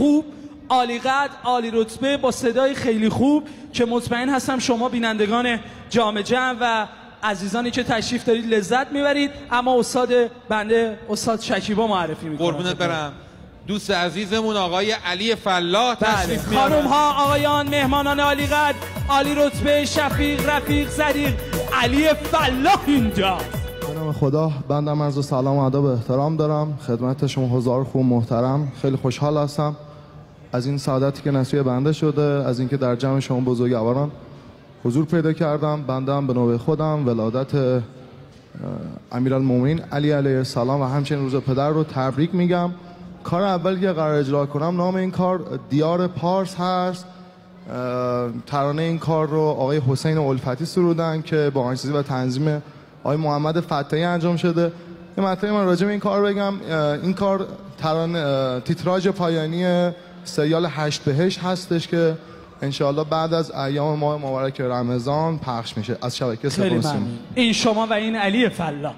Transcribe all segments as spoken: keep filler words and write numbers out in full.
خوب، عالی قدر، عالی رتبه، با صدای خیلی خوب که مطمئن هستم شما بینندگان جام جم و عزیزانی که تشریف دارید لذت میبرید. اما استاد بنده استاد شکیبا معرفی میکنم. قربونت برم. دوست عزیزمون آقای علی فلاح تشریف میارن. خانم ها، آقایان، مهمانان عالی قدر، عالی رتبه، شفیق، رفیق، صدیق، علی فلاح اینجا. به نام خدا، بنده عرض سلام و ادب و احترام دارم خدمت شما حضار خوب محترم. خیلی خوشحال هستم از این سعادتی که نصیب بنده شده، از اینکه در جمع شما بزرگواران حضور پیدا کردم. بنده هم به نوبه خودم ولادت امیرالمومنین علی علیه السلام و همچنین روز پدر رو تبریک میگم. کار اول که قرار اجرا کنم نام این کار دیار پارس هست. ترانه این کار رو آقای حسین الفتی سرودن که با آهنگسازی و تنظیم آقای محمد فتحی انجام شده. یه مطلبی من راجع به این کار بگم. این کار ترانه تیتراژ پایانی سریال هشت بهشت هستش که انشاءالله بعد از ایام ماه مبارک رمضان پخش میشه از شبکه سپاسیم. این شما و این علی فلاح.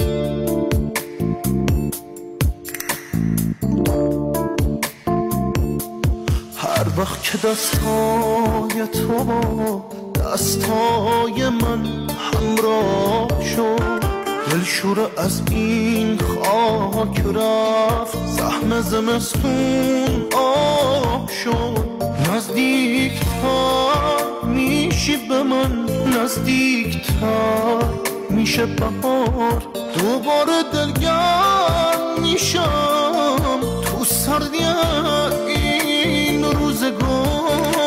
هر وقت که دستای تو با دستای من همراه شد، دلشور از این خاک رفت، زحم زمستون آب شد. نزدیکتر میشی به من، نزدیکتر میشه بهار، دوباره دلگرم میشم تو سردی این روزگار.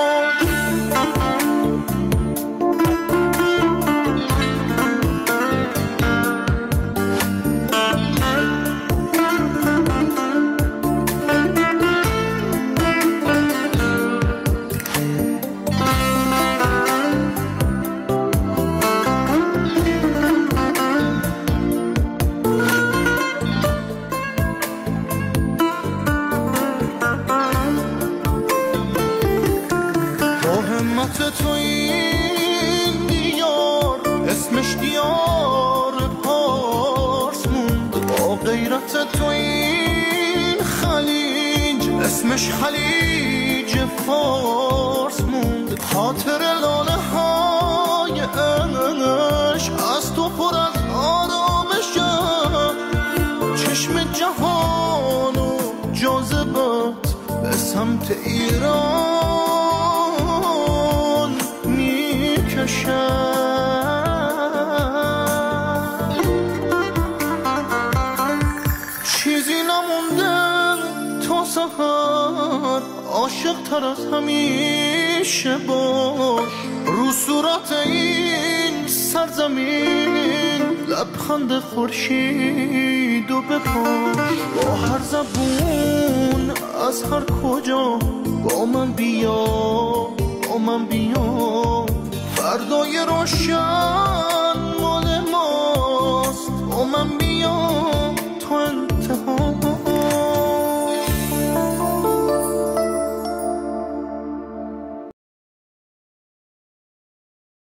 تو این دیار اسمش دیار پارس موند، با غیرت تو این خلیج اسمش خلیج فارس موند. خاطر لاله های عشق از تو پر از آرامشه، چشم جهان و جاذبت به سمت ایران چیزی نمونده تا سحر، عاشق تر از همیشه باش. رو صورت این سرزمین لبخند خورشید و بپاش. با هر زبون از هر کجا با من بیا، با من بیا. فردای روشن